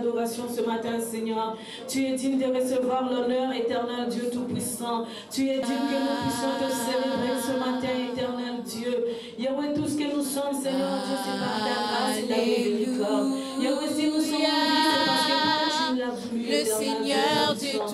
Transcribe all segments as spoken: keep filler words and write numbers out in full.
l'adoration ce matin, Seigneur. Tu es digne de recevoir l'honneur, éternel Dieu Tout-Puissant. Tu es digne que nous puissions te célébrer ce matin, éternel Dieu. Yahweh, tout ce que nous sommes, Seigneur Dieu, c'est par ta grâce et ta miséricorde. Yahweh, si nous sommes en vie, c'est parce que toi, tu l'as voulu, le Seigneur Dieu Tout.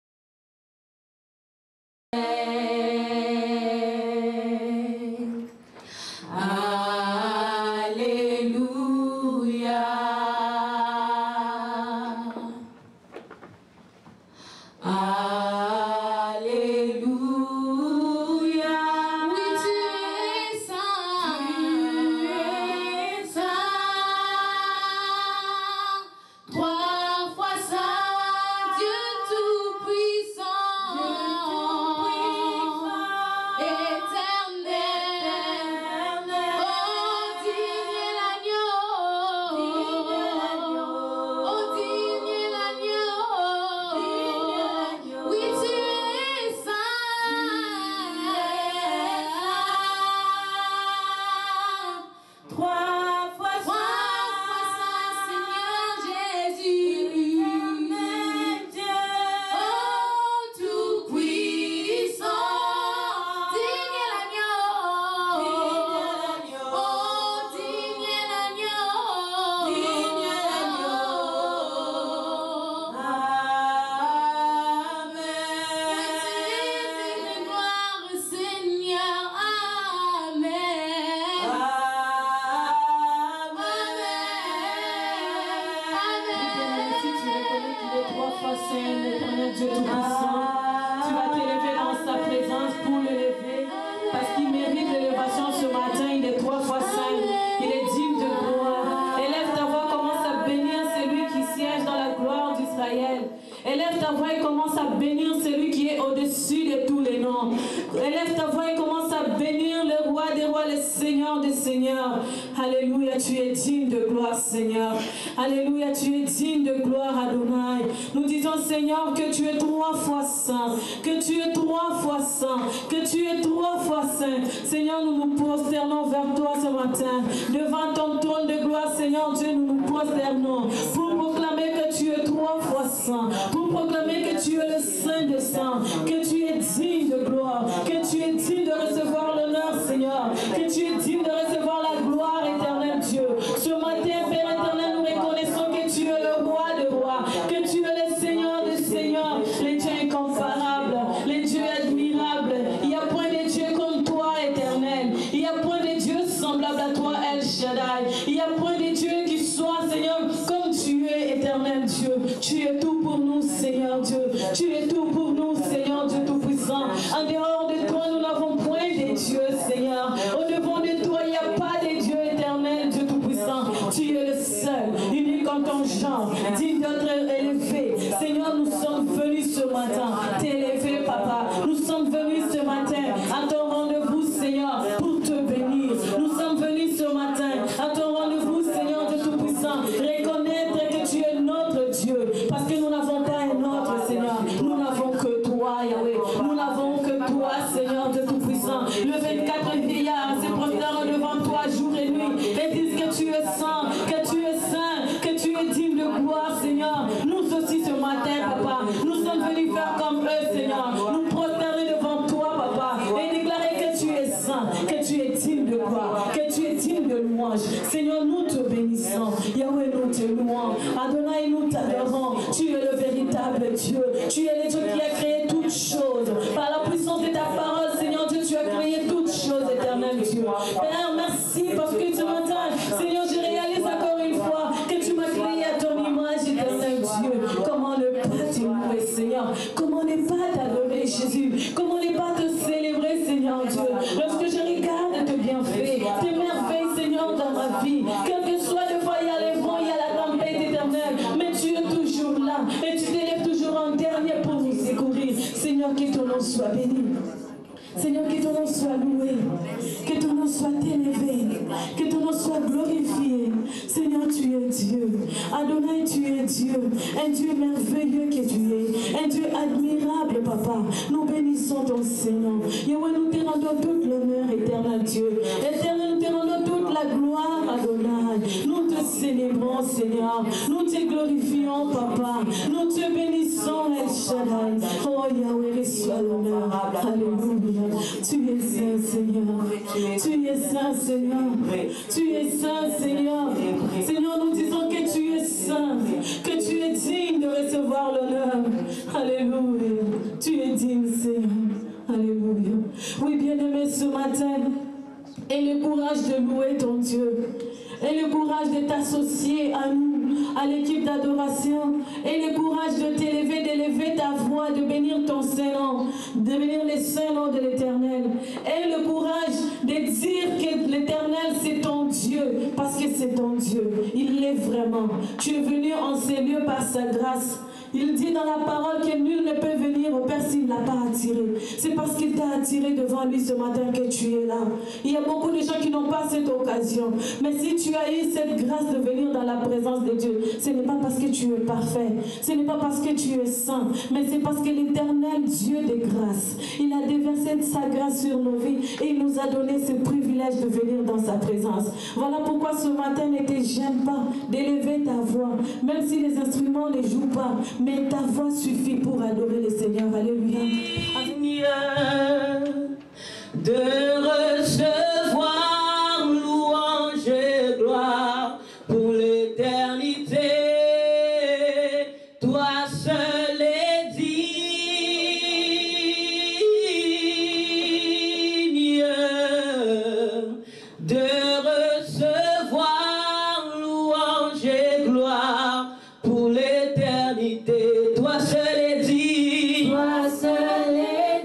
Alléluia, tu es digne de gloire, Adonai. Nous disons, Seigneur, que tu es trois fois saint, que tu es trois fois saint, que tu es trois fois saint. Seigneur, nous nous prosternons vers toi ce matin. Devant ton trône de gloire, Seigneur Dieu, nous nous prosternons pour proclamer que tu es trois fois saint, pour proclamer que tu es le Saint des saints, que tu es digne de gloire, que tu es digne de recevoir l'honneur, Seigneur, que tu es digne de recevoir la gloire, éternel Dieu. Ce matin, Père éternel, nous reconnaissons que tu es le roi de rois, que tu es le Seigneur des seigneurs, les dieux incomparables, les dieux admirables. Il n'y a point de Dieu comme toi, éternel. Il n'y a point de Dieu semblable à toi, El Shaddai. Il n'y a point de Dieu qui soit, Seigneur, comme tu es, éternel Dieu. Tu es tout pour nous, Seigneur Dieu. Tu es tout pour nous, Seigneur Dieu Tout-Puissant. En dehors de toi, nous n'avons point de Dieu, Seigneur. Au-devant de toi, il n'y a pas de Dieu éternel, Dieu Tout-Puissant. Tu es le seul, unique en ton genre, digne d'être élevé. Seigneur, nous sommes venus ce matin t'élever, Papa. Nous sommes venus ce matin à ton rendez-vous, Seigneur, pour te bénir. Nous sommes venus ce matin à ton rendez-vous, Seigneur Dieu Tout-Puissant, reconnaître que tu es notre Dieu, parce que nous n'avons pas un autre, Seigneur. Nous n'avons que toi, Yahweh. Nous n'avons que toi, Seigneur Dieu Tout-Puissant. Le vingt-quatre vieillards se prosternent devant toi jour et nuit et disent que tu es saint, que tu es saint, que tu es digne de gloire, Seigneur. Nous aussi ce matin, Papa, nous sommes venus faire comme eux, Seigneur. Nous prosterner devant toi, Papa, et déclarer que tu es saint, que tu es digne de gloire, que tu es digne de louange. Seigneur, nous te bénissons. Yahweh, nous te louons. Adonai, nous t'adorons. Tu es le véritable Dieu. Tu es le Dieu qui a créé toutes choses. Par la puissance de ta parole, Seigneur Dieu, tu as créé toutes choses, éternel Dieu. Père, merci parce que ce matin, Seigneur, je réalise encore une fois que tu m'as créé à ton image, éternel Dieu. Comment ne pas te louer, Seigneur? Comment ne pas t'adorer, Jésus? Comment ne pas te célébrer, Seigneur Dieu? Lorsque je regarde tes bienfaits, tes merveilles, Seigneur, dans ma vie, quel que soit le fois, il y a les vents, il y a la tempête éternelle, mais tu es toujours là et tu t'élèves toujours en dernier pour nous secourir. Seigneur, que ton nom soit béni. Seigneur, que ton nom soit loué, que ton nom soit élevé, que ton nom soit glorifié. Seigneur, tu es Dieu. Adonai, tu es Dieu. Un Dieu merveilleux que tu es. Un Dieu admirable, Papa. Nous bénissons ton Seigneur. Yahweh, nous te rendons toute l'honneur, éternel Dieu. Éternel, nous te rendons toute la gloire, Adonai. Nous te célébrons, Seigneur. Nous te glorifions, Papa. Nous te bénissons, El Shaddai. Oh Yahweh, reçois l'honneur. Alléluia. Tu es saint, Seigneur. Tu es saint, Seigneur. Tu es saint, Seigneur. Seigneur, nous disons que tu es saint, que tu es digne de recevoir l'honneur. Alléluia. Tu es digne, Seigneur. Alléluia. Oui, bien-aimé, ce matin, aie le courage de louer ton Dieu. Aie le courage de t'associer à nous, à l'équipe d'adoration. Aie le courage de t'élever, d'élever ta voix, de bénir ton Saint-Nom, de bénir les saints noms de l'Éternel. Aie le courage de dire que l'Éternel c'est ton Dieu, parce que c'est ton Dieu. Il l'est vraiment. Tu es venu en ces lieux par sa grâce. Il dit dans la parole que nul ne peut venir au Père s'il ne l'a pas attiré. C'est parce qu'il t'a attiré devant lui ce matin que tu es là. Il y a beaucoup de gens qui n'ont pas cette occasion. Mais si tu as eu cette grâce de venir dans la présence de Dieu, ce n'est pas parce que tu es parfait. Ce n'est pas parce que tu es saint. Mais c'est parce que l'Éternel Dieu de grâce, il a déversé sa grâce sur nos vies et il nous a donné ce privilège de venir dans sa présence. Voilà pourquoi ce matin ne te gêne pas d'élever ta voix. Même si les instruments ne jouent pas, mais ta voix suffit pour adorer le Seigneur. Alléluia. De recevoir louange et gloire pour l'éternité. Toi seul es digne de recevoir louange et gloire pour l'éternité. Toi seul es digne. Toi seul es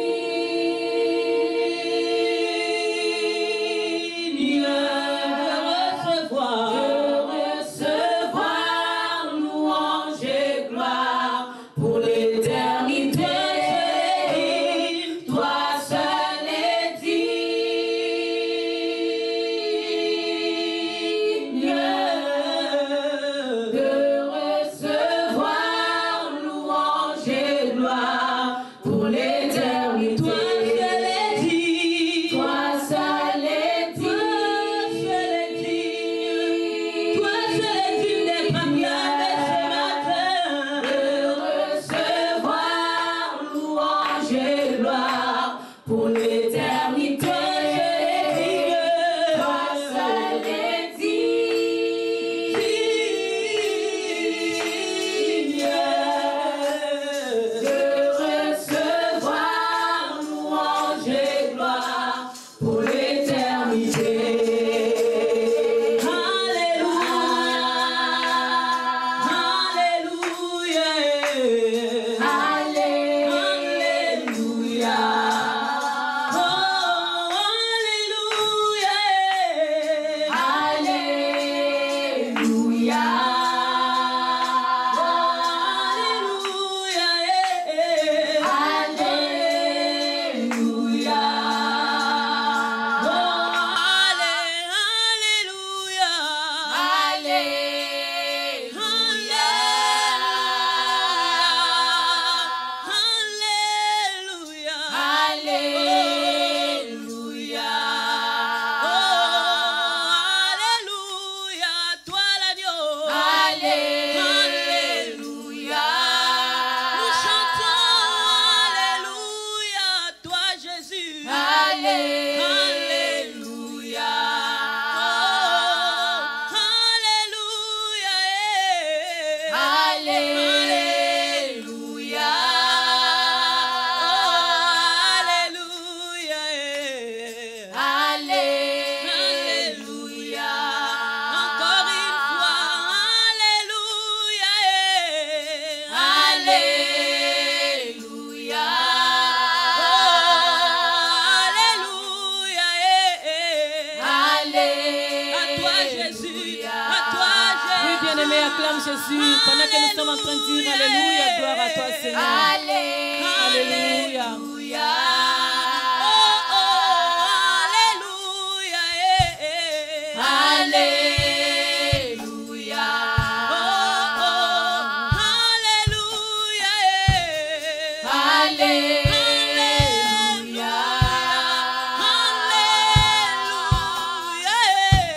digne de recevoir, de recevoir louange et gloire pour l'éternité. Toi seul es digne de recevoir louange et gloire pour l'éternité. Toi seul es digne. Toi seul es digne. Toi seul es digne d'être acclamé ce matin. De recevoir louange et gloire pour l'éternité. Toi seul es digne de recevoir louange et gloire pour l'éternité. Alléluia. Alléluia. Alléluia. Oh, alléluia. Alléluia. Alléluia. Alléluia. Oh, alléluia. Toi l'agneau. Alléluia. Nous chantons alléluia. Toi Jésus. Alléluia. Oh, alléluia. Alléluia. Alléluia. Encore une fois, alléluia. Alléluia. Oh, alléluia. Alléluia. À toi Jésus, à toi Jésus. Oui, bien-aimé, acclame Jésus pendant que nous sommes en train de dire Alléluia, gloire à toi, Seigneur. Alléluia. Oh, oh, alléluia. Alléluia. Oh, oh, alléluia. Alléluia. Alléluia.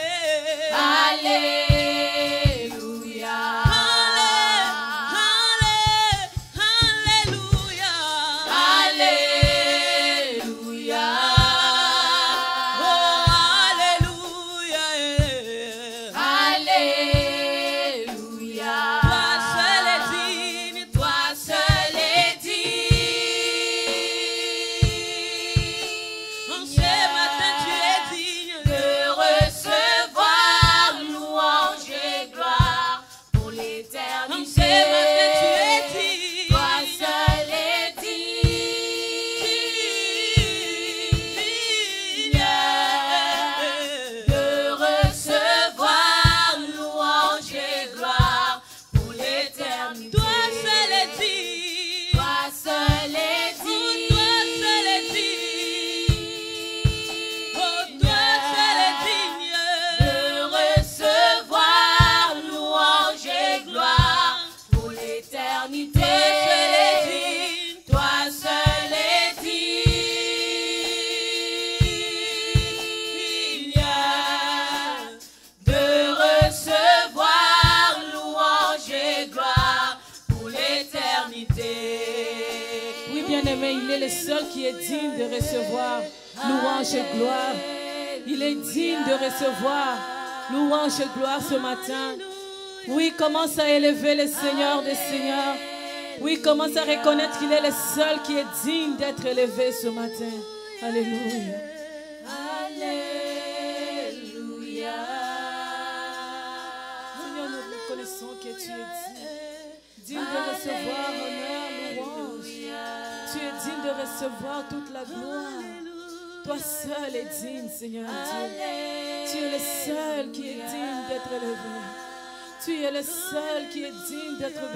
l'éternité. Toi seul est digne de recevoir louange et gloire pour l'éternité. Oui, bien-aimé, il est le seul qui est digne de recevoir louange et gloire. Il est digne de recevoir louange et gloire ce matin. Oui, commence à élever le Seigneur des Seigneurs. Oui, commence à reconnaître qu'il est le seul qui est digne d'être élevé ce matin. Alléluia. Alléluia. Seigneur, nous reconnaissons que tu es digne. Digne de recevoir honneur, louange. Tu es digne de recevoir toute la gloire. Toi seul es digne, Seigneur Dieu. Tu es le seul qui est digne d'être élevé. Tu es le seul qui est digne d'être béni.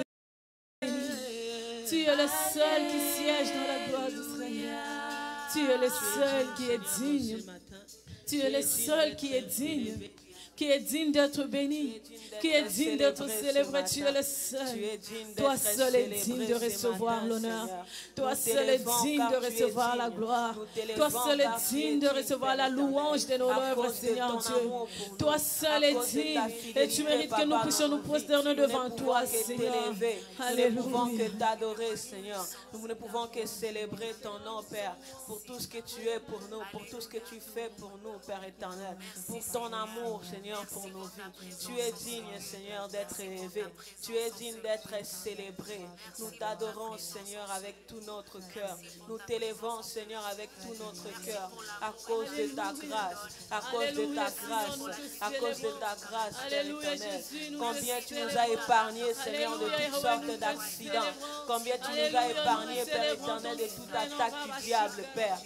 Tu es le seul qui siège dans la gloire d'Israël. Tu es le seul qui est digne. Tu es le seul qui est digne. Qui est digne d'être béni, qui est digne d'être célébré. Tu es le seul. Toi seul es digne de recevoir l'honneur. Toi seul es digne de recevoir la gloire. Toi seul es digne de recevoir la louange de nos œuvres, Seigneur Dieu. Toi seul es digne et tu mérites que nous puissions nous prosterner devant toi, Seigneur. Alléluia. Nous ne pouvons que t'adorer, Seigneur. Nous ne pouvons que célébrer ton nom, Père, pour tout ce que tu es pour nous, pour tout ce que tu fais pour nous, Père éternel, pour ton amour, Seigneur, pour nos vies. Tu es digne, Seigneur, d'être élevé. Tu es digne d'être célébré. Nous t'adorons, Seigneur, avec tout notre cœur. Nous t'élevons, Seigneur, avec tout notre cœur, à cause de ta grâce, à cause de ta grâce, à cause de ta grâce, Père éternel. Combien tu nous as épargnés, Seigneur, de toutes sortes d'accidents. Combien tu nous as épargnés, Père éternel, de toute attaque du diable, Père.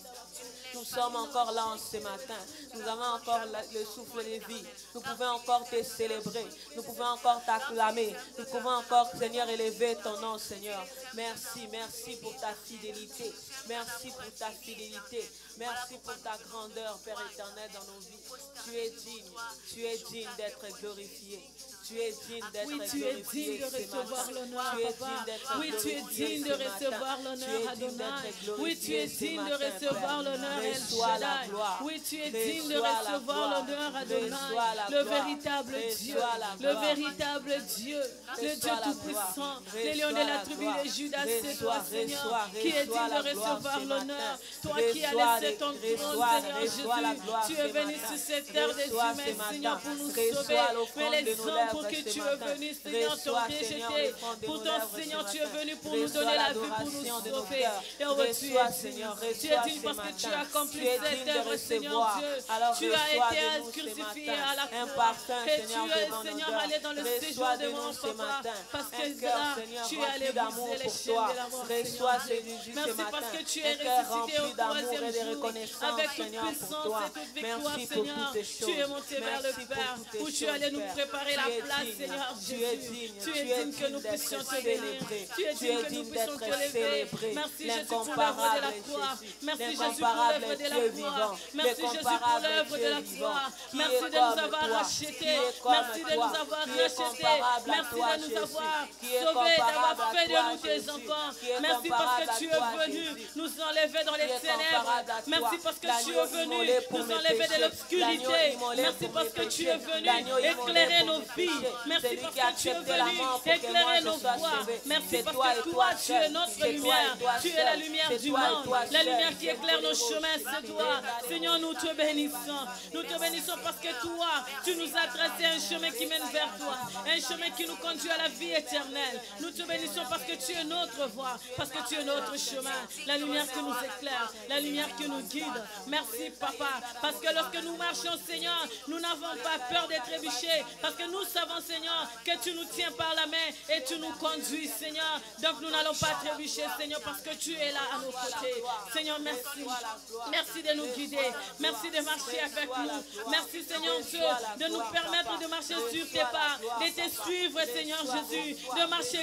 Nous sommes encore là en ce matin. Nous avons encore le souffle de vie. Nous pouvons encore te célébrer. Nous pouvons encore t'acclamer. Nous pouvons encore, Seigneur, élever ton nom, Seigneur. Merci, merci pour ta fidélité. Merci pour ta fidélité. Merci pour ta grandeur, Père éternel, dans nos vies. Tu es digne. Tu es digne d'être glorifié. Tu es digne d'être Oui, tu es digne de recevoir l'honneur, Papa. Oui, tu es digne de recevoir l'honneur, Adonai. Oui, tu es digne de recevoir l'honneur, El Shaddai. Oui, tu es digne de recevoir l'honneur, Adonai. Le véritable Dieu, le véritable Dieu, le Dieu tout-puissant, le lion de la tribu de Judas, c'est toi, Seigneur, qui est digne de recevoir l'honneur. Toi qui as laissé ton trône, Seigneur Jésus, tu es venu sur cette terre des humains, Seigneur, pour nous sauver. Mais les hommes pour qui tu es venu, Seigneur, t'ont rejeté. Pourtant, Seigneur, tu es venu pour nous donner la vie, pour nous sauver. Et oh, tu es Seigneur. Tu es digne parce que tu as accompli cette œuvre, Seigneur Dieu. Tu as été crucifié à la croix. Et tu es, Seigneur, allé dans le séjour de mon Papa. Parce que là, tu es allé briser les chaînes de la mort, Seigneur Dieu. Merci parce que tu es ressuscité au troisième jour. Avec toute puissance et toute victoire, Seigneur. Tu es monté vers le Père où tu allais nous préparer la place, Seigneur Jésus. Tu es digne que nous puissions te bénir. Tu es digne que nous puissions te lever. Merci Jésus pour l'œuvre de la croix. Merci Jésus pour l'œuvre de la croix. Merci Jésus pour l'œuvre de la croix. Merci de nous avoir rachetés. Merci de nous avoir rachetés. Merci de nous avoir sauvés, d'avoir fait de nous tes enfants. Merci parce que tu es venu nous enlever dans les ténèbres. Merci parce que tu es venu nous enlever de l'obscurité. Merci parce que tu es venu éclairer nos vies. Merci parce que tu es venu éclairer nos voies. Merci parce que toi, tu es notre lumière. Tu es la lumière du monde. La lumière qui éclaire nos chemins, c'est toi. Seigneur, nous te bénissons. Nous te bénissons parce que toi, tu nous as tracé un chemin qui mène vers toi. Un chemin qui nous conduit à la vie éternelle. Nous te bénissons parce que tu es notre voie. Parce que tu es notre chemin. La lumière qui nous éclaire. La lumière qui nous guide. Merci, Papa. Parce que lorsque nous marchons, Seigneur, nous n'avons pas peur d'être trébuchés. Parce que nous savons, Seigneur, que tu nous tiens par la main et tu nous conduis, Seigneur. Donc nous n'allons pas trébucher, Seigneur, parce que tu es là à nos côtés. Seigneur, merci. Merci de nous guider. Merci de marcher avec nous. Merci, Seigneur Dieu, de nous permettre de marcher sur tes pas, de te suivre, Seigneur Jésus, de marcher comme toi.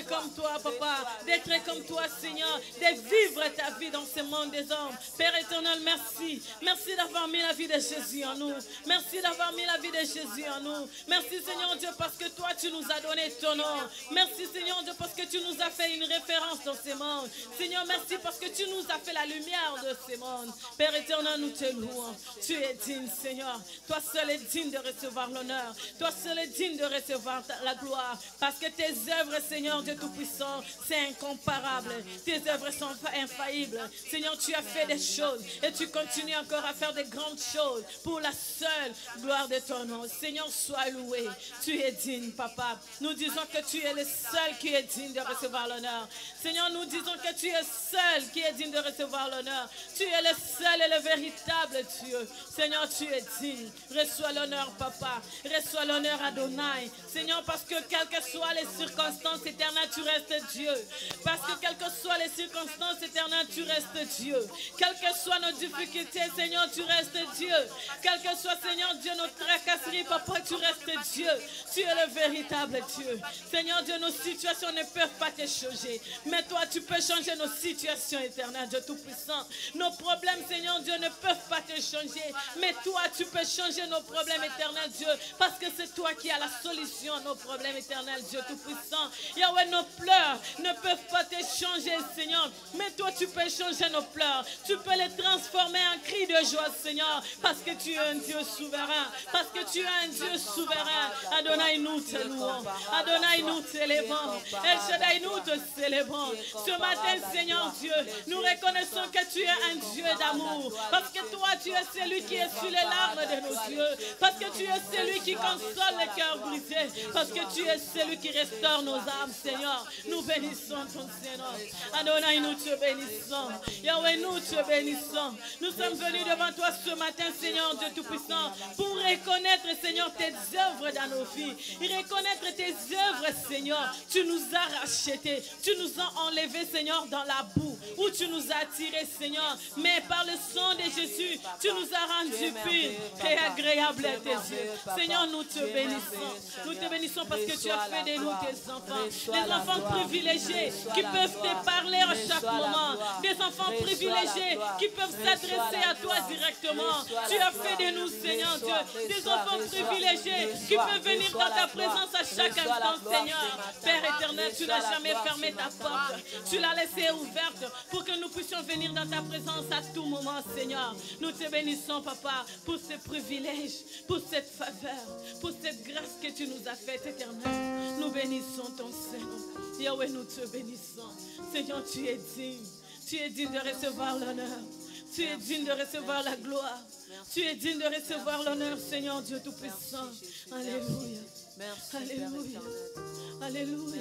toi, Papa, d'être comme toi, Seigneur, de vivre ta vie dans ce monde des hommes. Père éternel, merci. Merci d'avoir mis la vie de Jésus en nous. Merci d'avoir mis la vie de Jésus en nous. Merci, Seigneur Dieu, parce que toi, tu nous as donné ton nom. Merci, Seigneur Dieu, parce que tu nous as fait une référence dans ce monde. Seigneur, merci parce que tu nous as fait la lumière de ce monde. Père éternel, nous te louons. Tu es digne, Seigneur. Toi seul es digne de recevoir l'honneur. Toi seul es digne de recevoir la gloire. Parce que tes œuvres, Seigneur Dieu Tout-Puissant, c'est incomparable. Tes œuvres sont infaillibles. Seigneur, tu as fait des choses et tu continues encore à faire de grandes choses pour la seule gloire de ton nom. Seigneur, sois loué. Tu es digne, Papa. Nous disons que tu es le seul qui est digne de recevoir l'honneur. Seigneur, nous disons que tu es seul qui est digne de recevoir l'honneur. Tu es le seul et le véritable Dieu. Seigneur, tu es digne. Reçois l'honneur, Papa. Reçois l'honneur, Adonai. Seigneur, parce que quelles que soient les circonstances éternelles, tu restes Dieu. Parce que quelles que soient les circonstances éternelles, tu restes Dieu. Quelles que soient nos difficultés, Seigneur, tu restes Dieu. Quelle que soit, Seigneur Dieu, notre tracasserie, Papa, tu restes Dieu. Tu es le véritable Dieu. Seigneur Dieu, nos situations ne peuvent pas te changer. Mais toi, tu peux changer nos situations éternelles, Dieu Tout-Puissant. Nos problèmes, Seigneur Dieu, ne peuvent pas te changer. Mais toi, tu peux changer nos problèmes éternels, Dieu. Parce que c'est toi qui as la solution à nos problèmes éternels, Dieu Tout-Puissant. Yahweh, nos pleurs ne peuvent pas te changer, Seigneur. Mais toi, tu peux changer nos pleurs. Tu peux les transformer en cris de joie, Seigneur. Parce que tu es un Dieu souverain. Parce que tu es un Dieu souverain. Adonai, nous te louons. Adonai, nous t'élèvons. El Shaddai, nous te célébrons. Ce matin, Seigneur Dieu, nous reconnaissons que tu es un Dieu d'amour. Parce que toi, tu es celui qui est sur les larmes de nos yeux. Parce que tu es celui qui console les cœurs brisés. Parce que tu es celui qui restaure nos âmes, Seigneur. Nous bénissons ton Seigneur. Adonai, nous te bénissons. Yahweh, nous te bénissons. Nous sommes venus devant toi ce matin, Seigneur Dieu Tout-Puissant, pour reconnaître, Seigneur, tes œuvres dans nos vies. Et reconnaître tes œuvres, Seigneur. Tu nous as rachetés. Tu nous as enlevés, Seigneur, dans la boue. Où tu nous as attirés, Seigneur. Mais par le sang de Jésus, tu nous as rendus purs et agréables à tes yeux. Seigneur, nous te bénissons. Nous te bénissons parce que tu as fait de nous tes enfants. Des enfants privilégiés qui peuvent te parler à chaque moment. Des enfants privilégiés qui peuvent s'adresser à toi directement. Tu as fait de nous, Seigneur Dieu, des enfants privilégiés qui peuvent venir dans ta présence à chaque instant, Seigneur. Père éternel, tu n'as jamais fermé ta porte. Tu l'as laissée ouverte pour que nous puissions venir dans ta présence à tout moment, Seigneur. Nous te bénissons, Papa, pour ce privilège, pour cette faveur, pour cette grâce que tu nous as faite, éternel. Nous bénissons ton Seigneur. Yahweh, nous te bénissons. Seigneur, tu es digne. Tu es digne de recevoir l'honneur. Tu es digne de recevoir la gloire. Tu es digne de recevoir l'honneur, Seigneur Dieu Tout-Puissant. Alléluia. Alléluia. Alléluia.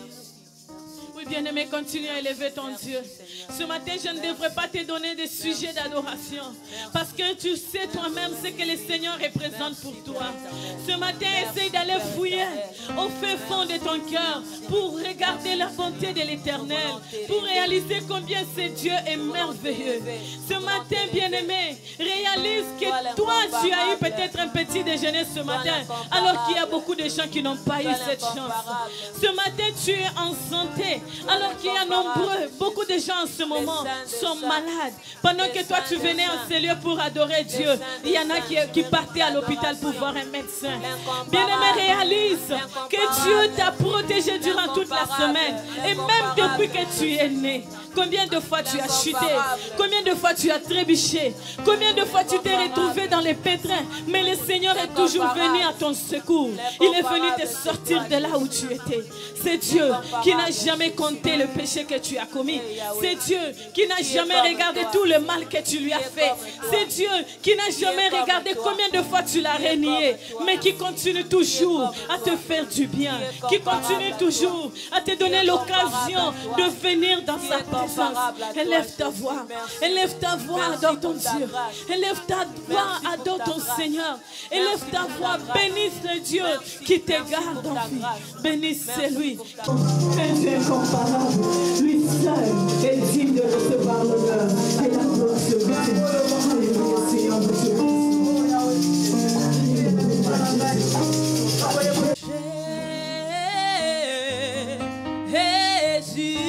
Oui, bien-aimé, continue à élever ton Dieu. Ce matin, je ne devrais pas te donner des sujets d'adoration. Parce que tu sais toi-même ce que le Seigneur représente pour toi. Ce matin, essaye d'aller fouiller au fin fond de ton cœur pour regarder la bonté de l'Éternel. Pour réaliser combien ce Dieu est merveilleux. Ce matin, bien-aimé, réalise que toi, tu as eu peut-être un petit déjeuner ce matin. Alors qu'il y a beaucoup de gens qui n'ont pas eu cette chance. Ce matin, tu es en santé. Alors qu'il y a nombreux, beaucoup de gens en ce moment sont malades. Pendant que toi tu venais en ces lieux pour adorer Dieu, il y en a qui, qui partaient à l'hôpital pour voir un médecin. Bien-aimé, réalise que Dieu t'a protégé durant toute la semaine. Et même depuis que tu es né. Combien de fois tu as chuté? Combien de fois tu as trébuché? Combien de fois tu t'es retrouvé dans les pétrins? Mais le Seigneur est toujours venu à ton secours. Il est venu te sortir de là où tu étais. C'est Dieu qui n'a jamais compté le péché que tu as commis. C'est Dieu qui n'a jamais regardé tout le mal que tu lui as fait. C'est Dieu qui n'a jamais regardé combien de fois tu l'as renié. Mais qui continue toujours à te faire du bien. Qui continue toujours à te donner l'occasion de venir dans sa présence. Élève ta voix. Élève ta voix, adore ton Dieu. Élève ta voix, adore ton Seigneur. Élève ta voix, bénisse le Dieu qui te garde en vie. Bénissez-lui. C'est incomparable. Lui seul est digne de recevoir l'honneur et la gloire se bénisse. Alléluia, Seigneur de Dieu. Jésus.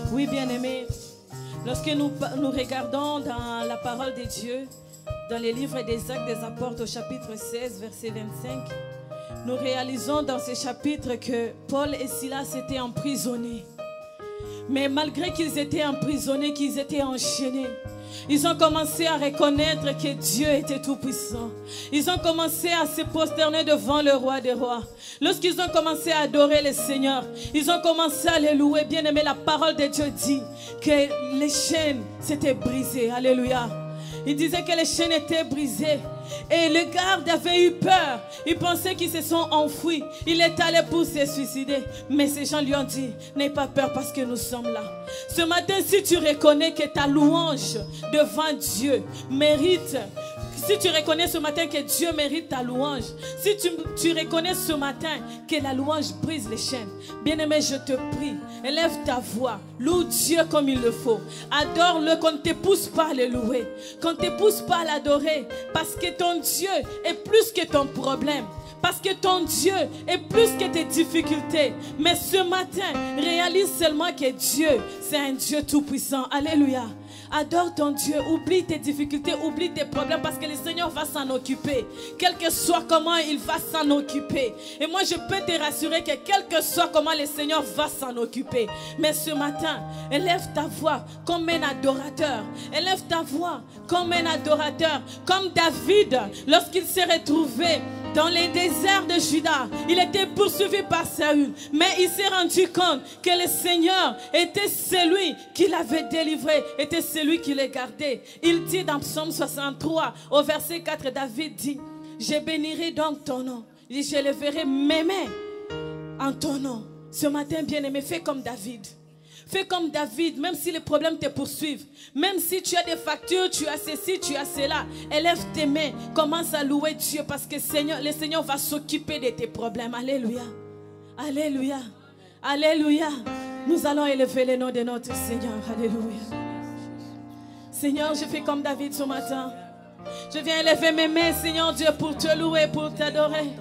Oui, bien-aimés, lorsque nous, nous regardons dans la parole de Dieu, dans les livres des Actes des Apôtres au chapitre seize, verset vingt-cinq, nous réalisons dans ce chapitre que Paul et Silas étaient emprisonnés. Mais malgré qu'ils étaient emprisonnés, qu'ils étaient enchaînés, ils ont commencé à reconnaître que Dieu était tout-puissant. Ils ont commencé à se prosterner devant le roi des rois. Lorsqu'ils ont commencé à adorer le Seigneur, ils ont commencé à le louer. Bien aimé, la parole de Dieu dit que les chaînes s'étaient brisées. Alléluia. Il disait que les chaînes étaient brisées. Et le garde avait eu peur. Il pensait qu'ils se sont enfouis. Il est allé pour se suicider. Mais ces gens lui ont dit, n'aie pas peur parce que nous sommes là. Ce matin, si tu reconnais que ta louange devant Dieu mérite, si tu reconnais ce matin que Dieu mérite ta louange, si tu, tu reconnais ce matin que la louange brise les chaînes, bien-aimé, je te prie, élève ta voix, loue Dieu comme il le faut, adore-le, qu'on ne te pousse pas à le louer, qu'on ne te pousse pas à l'adorer, parce que ton Dieu est plus que ton problème. Parce que ton Dieu est plus que tes difficultés. Mais ce matin, réalise seulement que Dieu, c'est un Dieu tout-puissant. Alléluia. Adore ton Dieu, oublie tes difficultés, oublie tes problèmes parce que le Seigneur va s'en occuper. Quel que soit comment il va s'en occuper. Et moi je peux te rassurer que quel que soit comment le Seigneur va s'en occuper. Mais ce matin, élève ta voix comme un adorateur. Élève ta voix comme un adorateur. Comme David, lorsqu'il s'est retrouvé dans les déserts de Juda, il était poursuivi par Saül. Mais il s'est rendu compte que le Seigneur était celui qui l'avait délivré, était celui qui le gardait. Il dit dans Psaume soixante-trois, au verset quatre, David dit, je bénirai donc ton nom. Il dit, je leverai mes mains en ton nom. Ce matin, bien-aimé, fais comme David. Fais comme David, même si les problèmes te poursuivent. Même si tu as des factures, tu as ceci, tu as cela. Élève tes mains, commence à louer Dieu parce que Seigneur, le Seigneur va s'occuper de tes problèmes. Alléluia. Alléluia. Alléluia. Nous allons élever le nom de notre Seigneur. Alléluia. Seigneur, je fais comme David ce matin. Je viens élever mes mains, Seigneur Dieu, pour te louer, pour t'adorer.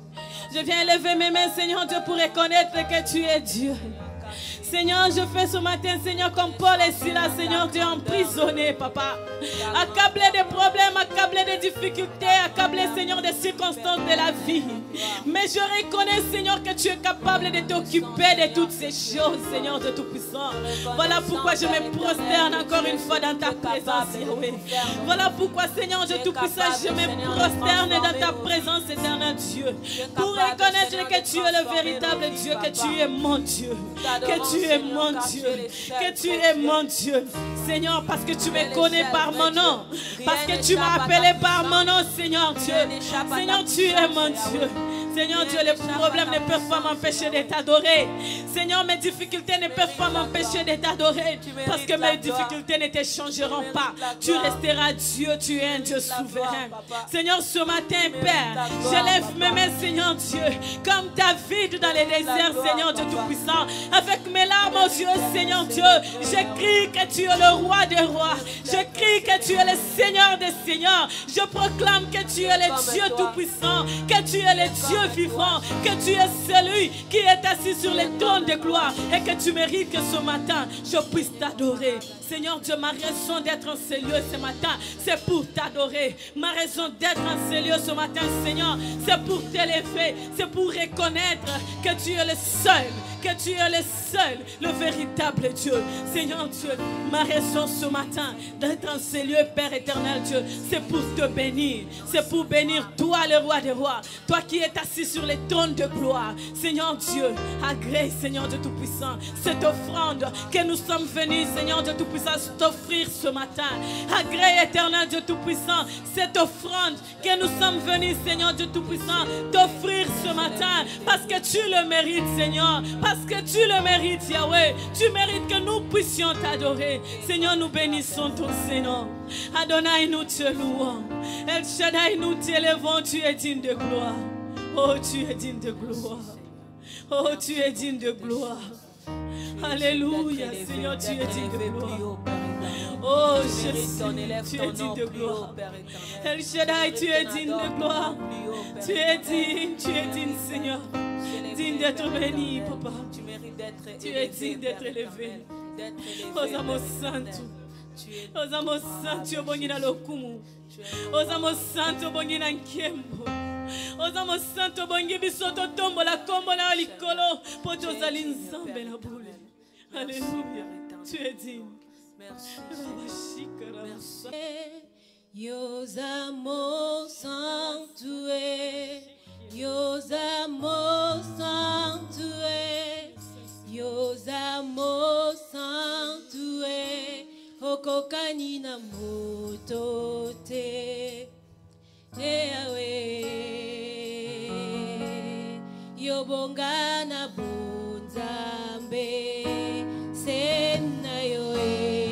Je viens élever mes mains, Seigneur Dieu, pour reconnaître que tu es Dieu. Seigneur, je fais ce matin, Seigneur, comme Paul et Silas, Seigneur Dieu, emprisonné, Papa. Accablé des problèmes, accablé des difficultés, accablé, Seigneur, des circonstances de la vie. Mais je reconnais, Seigneur, que tu es capable de t'occuper de toutes ces choses, Seigneur de Tout-Puissant. Voilà pourquoi je me prosterne encore une fois dans ta présence, Yahweh. Voilà pourquoi, Seigneur de Tout-Puissant, je me prosterne dans ta présence, éternel Dieu. Pour reconnaître que tu es le véritable Dieu, que tu es mon Dieu. Que tu es mon Dieu, que tu es mon Dieu, Seigneur, parce que tu me connais par mon nom, parce que tu m'as appelé par mon nom, Seigneur Dieu. Seigneur, tu es mon Dieu. Seigneur Dieu, les problèmes ne peuvent pas m'empêcher de t'adorer. Seigneur, mes difficultés ne peuvent pas m'empêcher de t'adorer, parce que mes difficultés ne te changeront pas. Tu resteras Dieu, tu es un Dieu souverain. Seigneur, ce matin, Père, je lève mes mains, Seigneur Dieu, comme David dans les déserts, Seigneur Dieu Tout-Puissant. Avec mes larmes aux yeux, Seigneur Dieu, je crie que tu es le roi des rois. Je crie que tu es le Seigneur des seigneurs. Je proclame que tu es le Dieu Tout-Puissant, que tu es le Dieu vivant, que tu es celui qui est assis sur les trônes de gloire et que tu mérites que ce matin, je puisse t'adorer. Seigneur Dieu, ma raison d'être en ces lieux ce matin, c'est pour t'adorer. Ma raison d'être en ces lieux ce matin, Seigneur, c'est pour t'élever, c'est pour reconnaître que tu es le seul, que tu es le seul, le véritable Dieu. Seigneur Dieu, ma raison ce matin d'être en ces lieux, Père éternel Dieu, c'est pour te bénir, c'est pour bénir toi, le roi des rois, toi qui es assis sur les trônes de gloire. Seigneur Dieu, agrée, Seigneur Dieu Tout-Puissant, cette offrande que nous sommes venus, Seigneur Dieu Tout-Puissant, t'offrir ce matin. Agrée, éternel Dieu Tout-Puissant, cette offrande que nous sommes venus, Seigneur Dieu Tout-Puissant, t'offrir ce matin, parce que tu le mérites, Seigneur, parce que tu le mérites, Yahweh. Tu mérites que nous puissions t'adorer. Seigneur, nous bénissons ton Seigneur. Adonai, nous te louons. El Shaddai, nous t'élevons. Tu es digne de gloire. Oh, tu es digne de gloire. Oh, tu es digne de gloire. Alléluia, Seigneur, tu es digne de gloire. Oh Jésus, tu es digne de gloire. El Shaddai, tu es digne de gloire. Tu es digne, tu es digne, Seigneur. Digne d'être béni, Papa. d'être Tu es élevé, digne d'être Père élevé. éternel, d'être élevé, Ozamo Père éternel. santo. Tu es Ozamo santo obongi na lokumu. tu es Ozamo santo obongi na nkembo. Ozamo santo obongi bisoto tombo la kombo na likolo. Poto ozali nzambe na bule. Alléluia. Tu es digne. Merci. Yosamo Sanctuaire, Yosamo Sanctuaire, Yosamo Sanctuaire, Okokani na motote, Eawe, Yobonga na bonzambe, Sena yoe.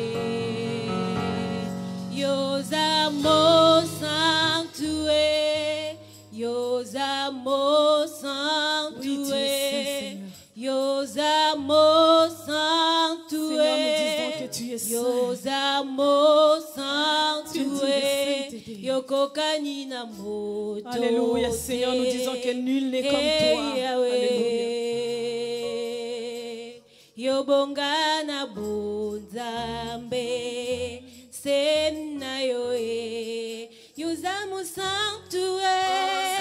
Yosamo Sanctuaire, Yosamo Sanctuaire, Yosamo Sanctuaire, Yosamo Sanctuaire, Yokokani na moto. Alléluia, Seigneur, nous disons que nul n'est comme toi. Alléluia. Yobonga na bonzambe. Sena yoe, Yosamo Sanctuaire,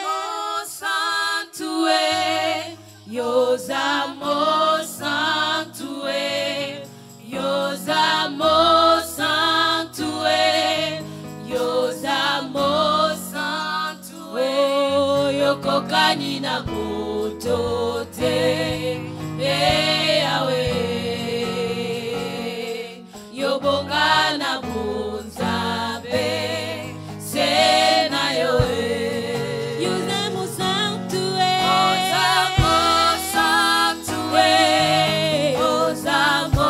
Yosamo Sanctuaire, Yosamo Sanctuaire, Yosamo Sanctuaire, oh, Yokokani na motote, Eawe. Yobonga na bonzambe, Sena yoe. Yosamo Sanctuaire, Yosamo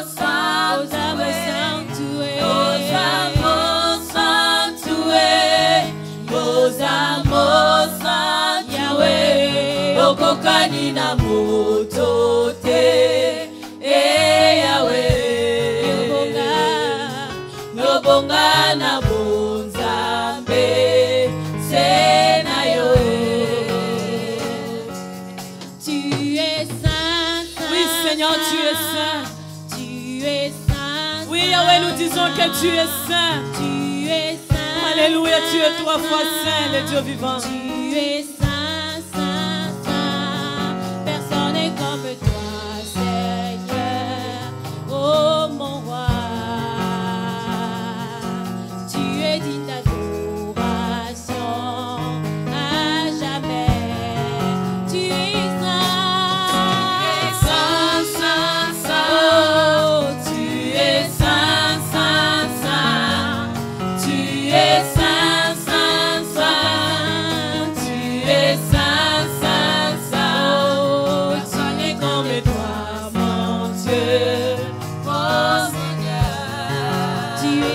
Sanctuaire, Yosamo Sanctuaire, Yosamo Sanctuaire, Yokokani na motote, Eawe. Yobonga na bonzambe, Sena yoe. Tu es saint, saint. Oui, Seigneur, tu es saint. Tu es saint. Oui, Yahweh, nous disons que tu es saint. Tu es saint. Alléluia, tu es trois fois saint, le Dieu vivant. Tu es saint, saint, saint. Personne n'est comme toi, Seigneur. Oh mon roi. Tu es digne d'adoration à jamais. Tu es saint, saint, saint, saint. Oh, tu es saint, saint, saint. Tu es saint, saint, saint. Tu es saint, saint, saint. Oh, personne n'est comme toi, mon Dieu, mon Seigneur. Tu es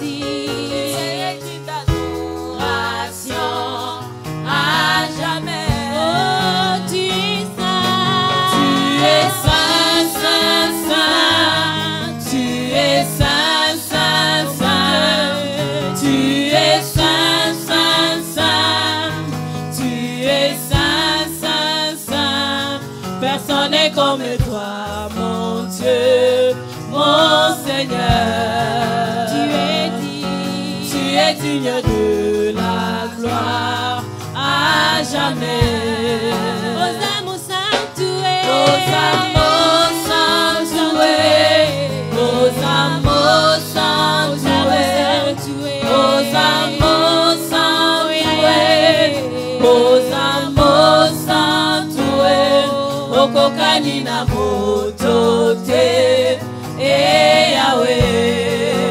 comme toi, mon Dieu, mon Seigneur. Tu es digne, tu es digne de la gloire à jamais. Osamo Sanctuaire, Osamo Sanctuaire, Osamo Sanctuaire, Osamo Sanctuaire, Osamo Sanctuaire. Okokani na motote, Eawe.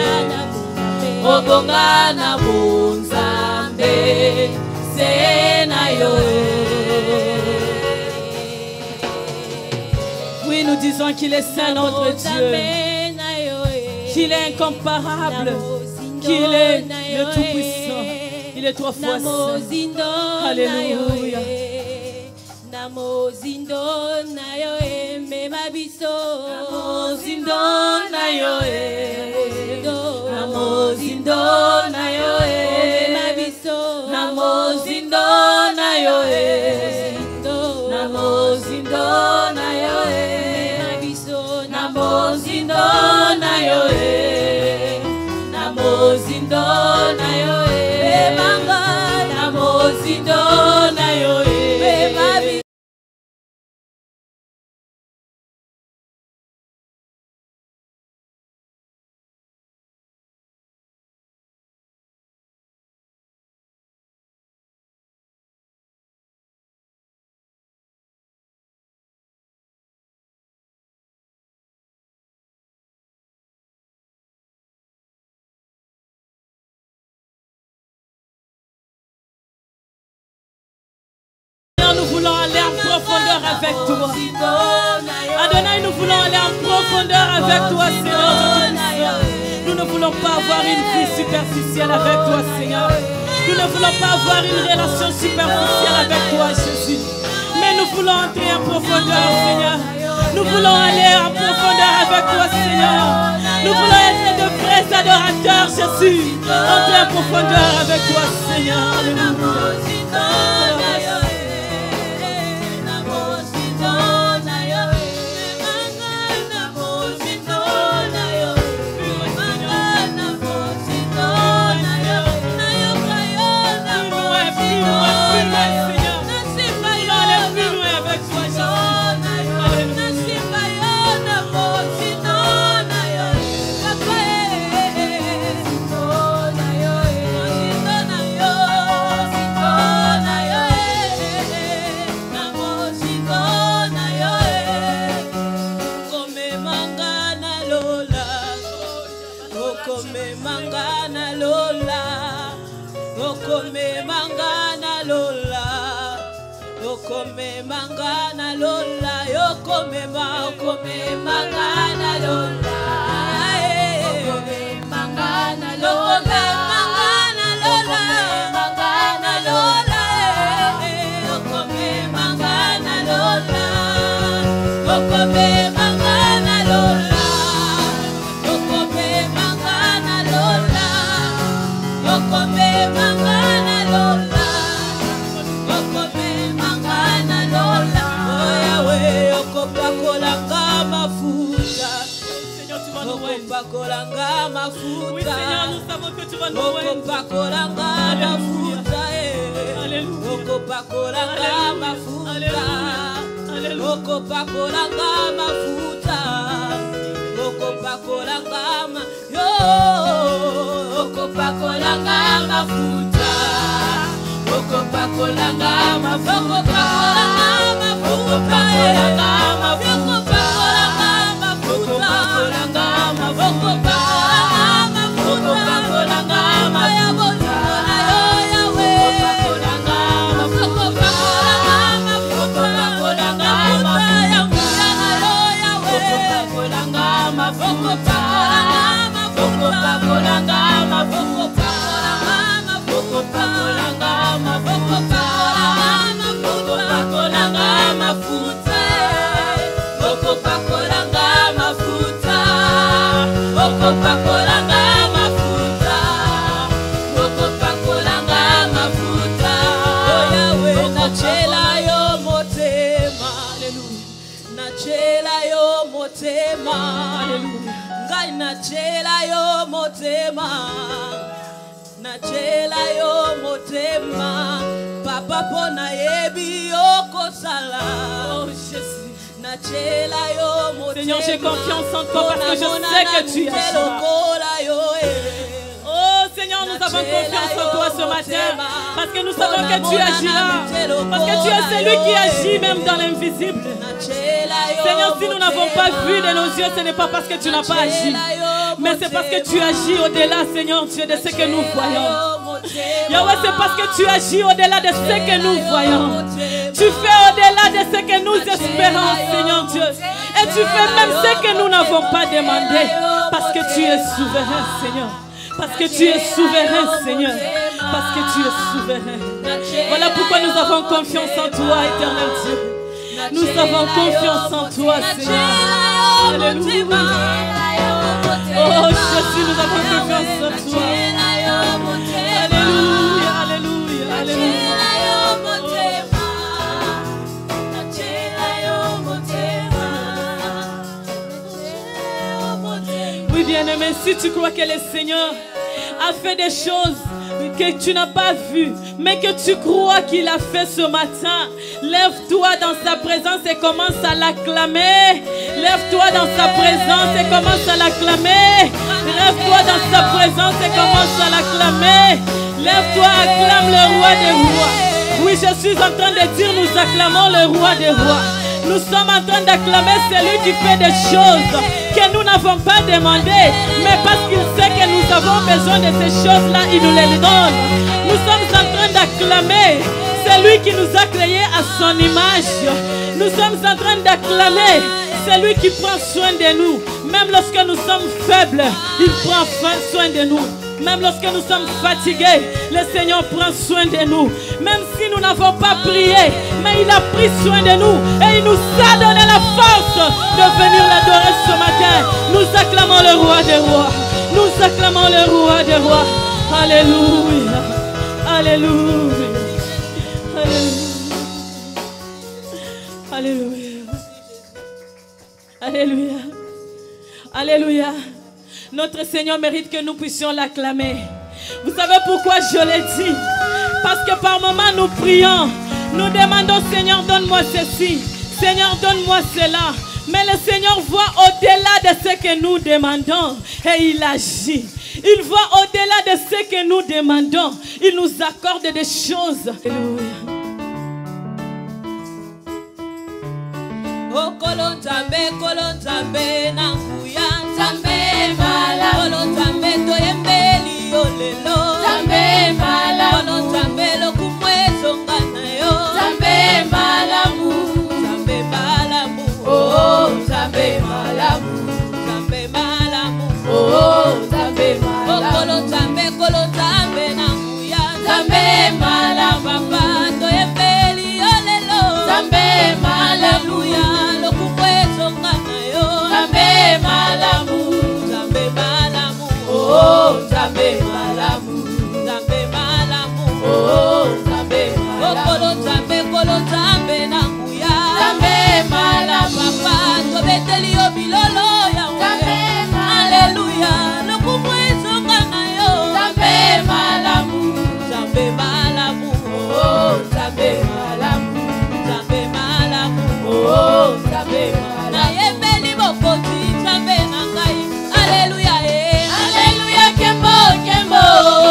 Obonga na bonzambe, Sena yoe. Oui, nous disons qu'il est saint, notre Dieu, qu'il est incomparable, qu'il est le Tout-Puissant. Il est trois fois saint. Alléluia. Namo zindo na yo e me mabiso. Namo zindo na yo e. Namo zindo na yo e me mabiso. Namo zindo na yo e. Namo zindo na mozindo na yo e na mozindo na yo e manga na mozindo na yo e babi nous voulons aller en profondeur avec toi. Adonai, nous voulons aller en profondeur avec toi, Seigneur. Nous ne voulons pas avoir une vie superficielle avec toi, Seigneur. Nous ne voulons pas avoir une relation superficielle avec toi, Jésus. Mais nous voulons entrer en profondeur, Seigneur. Nous voulons aller en profondeur avec toi, Seigneur. Nous voulons être de vrais adorateurs, Jésus. Entrer en profondeur avec toi, Seigneur. Alléluia. Okome mangana lola, okome mangana lola, okome ma, okome mangana lola, okome mangana lola, mangana lola, mangana lola, okome mangana lola, okome mangana lola, okome mangana lola, okome mangana lola, okome mangana lola, oyawe okopakolanga mafuta, okopakolanga mafuta, Oui, Seigneur, nous savons que tu vas nous oindre. okopakolanga mafuta, eh, okopakolanga mafuta, okopakolanga mafuta, okopakolanga ma, yo, okopakolanga mafuta, okopakolanga mafuta, okopakolanga mafuta, okopakolanga mafuta, okopakolanga mafuta, okopakolanga mafuta, okopakolanga mafuta, oyawe nachela yo motema, haleluya, nachela yo motema, haleluya, ngai nachela yo motema, nachela yo motema, papa pona yebi okosala, oh Jésus. Seigneur, j'ai confiance en toi parce que je sais que tu agiras. Oh Seigneur, nous avons confiance en toi ce matin parce que nous savons que tu agiras. Parce que tu es celui qui agit même dans l'invisible. Seigneur, si nous n'avons pas vu de nos yeux, ce n'est pas parce que tu n'as pas agi, mais c'est parce que tu agis au-delà, Seigneur Dieu, de ce que nous voyons. Yahweh, c'est parce que tu agis au-delà de ce que nous voyons. Tu fais au-delà de ce que nous espérons, Seigneur Dieu. Et tu fais même ce que nous n'avons pas demandé. Parce que tu es souverain, Seigneur. Parce que tu es souverain, Seigneur. Parce que tu es souverain. Voilà pourquoi nous avons confiance en toi, éternel Dieu. Nous avons confiance en toi, Seigneur. Alléluia. Oh Jésus, nous avons confiance en toi. Alléluia, alléluia, alléluia. bien-aimé, si tu crois que le Seigneur a fait des choses que tu n'as pas vues, mais que tu crois qu'il a fait ce matin, lève-toi dans sa présence et commence à l'acclamer. Lève-toi dans sa présence et commence à l'acclamer. Lève-toi dans sa présence et commence à l'acclamer. Lève-toi, acclame le roi des rois. Oui, je suis en train de dire, nous acclamons le roi des rois. Nous sommes en train d'acclamer celui qui fait des choses que nous n'avons pas demandées, mais parce qu'il sait que nous avons besoin de ces choses-là, il nous les donne. Nous sommes en train d'acclamer celui qui nous a créés à son image. Nous sommes en train d'acclamer celui qui prend soin de nous. Même lorsque nous sommes faibles, il prend soin de nous. Même lorsque nous sommes fatigués, le Seigneur prend soin de nous. Même si nous n'avons pas prié, mais il a pris soin de nous. Et il nous a donné la force de venir l'adorer ce matin. Nous acclamons le roi des rois. Nous acclamons le roi des rois. Alléluia. Alléluia. Alléluia. Alléluia. Alléluia. Alléluia. Notre Seigneur mérite que nous puissions l'acclamer. Vous savez pourquoi je l'ai dit? Parce que par moments nous prions, nous demandons, Seigneur, donne-moi ceci, Seigneur, donne-moi cela. Mais le Seigneur voit au-delà de ce que nous demandons et il agit. Il voit au-delà de ce que nous demandons. Il nous accorde des choses. Alléluia. Oh, kolon tambe, kolon tambe, nanguya Tambe mala, kolon tambe, toyembeli olelo. tambe mala, Kolon tambe, lokumwezo ngana yo. tambe malamu, Tambe malamu, oh tambe malamu, tambe malamu. oh tambe Oh, malamu, kolon tambe, kolon tambe, nanguya tambe malamu, papa, toyembeli olelo. tambe malamu, Hallelujah, lokumwezo ngana yo. tambe malamu, Tambe malamu, oh tambe malamu, tambe malamu. oh tambe malamu, Okolo tambe, kolo tambe nanguya. tambe malamu, Papa, tobeteli yo bilolo yawe. tambe malamu, Hallelujah, lokumwezo ngana yo. tambe malamu, Tambe malamu, oh tambe malamu, tambe malamu. oh tambe malamu. Nayembeli bokoti, tambe nangai. Hallelujah, eh. Hallelujah, Kembo, Kembo,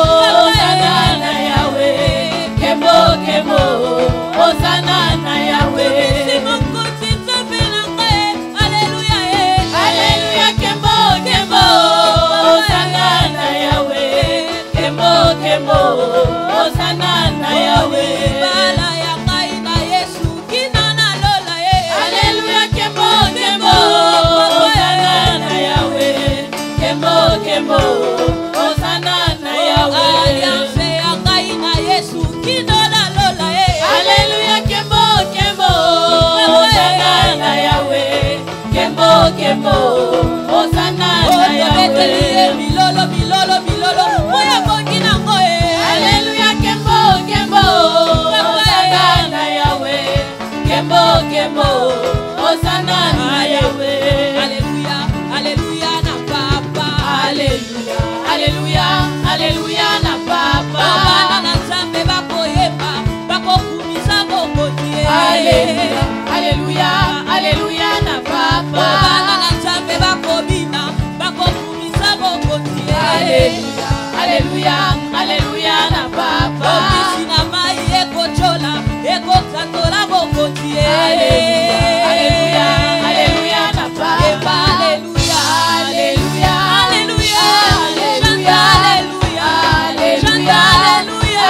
Hosanna na Yahweh. Kembo, Kembo, Hosanna na Yahweh. Simokoti, tambe nangai. Hallelujah, eh. Hallelujah, Kembo, Kembo, Hosanna na Yahweh. Kembo, Kembo, Hosanna na Yahweh. Bala ya ngai na Yesu, kina na lola, eh. Hallelujah, Kembo, Kembo, Hosanna na Yahweh. Kembo, Kembo, Hosanna na Yahweh. Alliance ya ngai na Yesu, kina na lola, eh. Hallelujah, Kembo, Kembo, Hosanna na Yahweh. Kembo, Kembo, Hosanna na Yahweh. Milolo, milolo, milolo, moya bongi na ngo, eh. Hallelujah, Kembo, Kembo, Hosanna na Yahweh. Kembo, Kembo, Hosanna na Yahweh. Hallelujah, hallelujah na papa. Hallelujah, Hallelujah, Hallelujah na Bana Papa. na Nzambe bakoyeba, bakokumisa bokoti, eh. Hallelujah, Hallelujah, Hallelujah na Bana Papa. na Nzambe bakobina, bakokumisa bokoti, eh. Hallelujah, Hallelujah, Hallelujah na Papa. Obisi na mai ekochola, ekotatola bokoti, eh. Hallelujah, Hallelujah, Hallelujah na Eba, Papa. hallelujah, Hallelujah, hallelujah, Hallelujah, hallelujah, Hallelujah, hallelujah,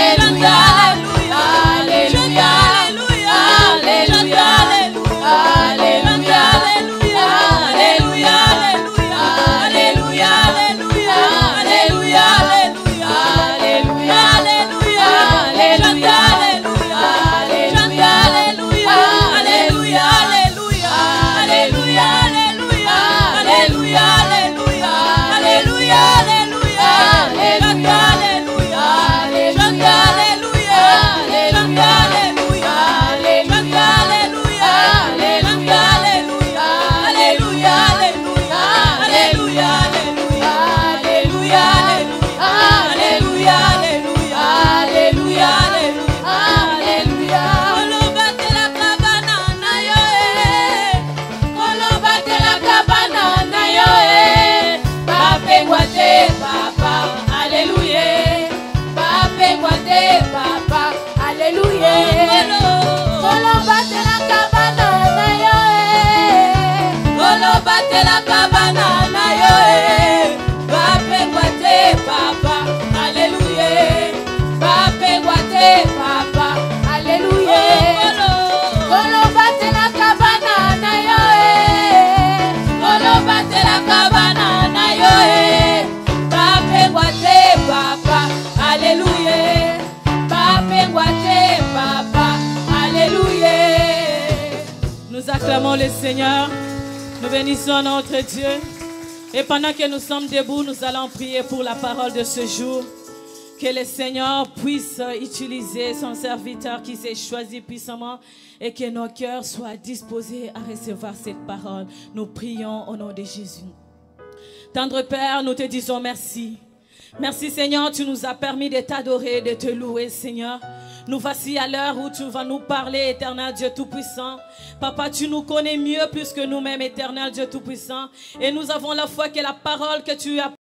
Hallelujah, hallelujah, Hallelujah, hallelujah, Hallelujah, hallelujah. le Seigneur. Nous bénissons notre Dieu. Et pendant que nous sommes debout, nous allons prier pour la parole de ce jour. Que le Seigneur puisse utiliser son serviteur qui s'est choisi puissamment et que nos cœurs soient disposés à recevoir cette parole. Nous prions au nom de Jésus. Tendre Père, nous te disons merci. Merci Seigneur, tu nous as permis de t'adorer, de te louer Seigneur. Nous voici à l'heure où tu vas nous parler, éternel Dieu Tout-Puissant. Papa, tu nous connais mieux plus que nous-mêmes, éternel Dieu Tout-Puissant. Et nous avons la foi que la parole que tu as